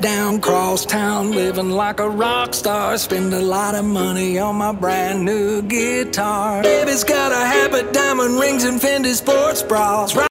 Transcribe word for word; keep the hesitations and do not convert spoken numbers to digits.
down cross town, living like a rock star. Spend a lot of money on my brand new guitar. Baby's got a habit, diamond rings and Fendi sports bras.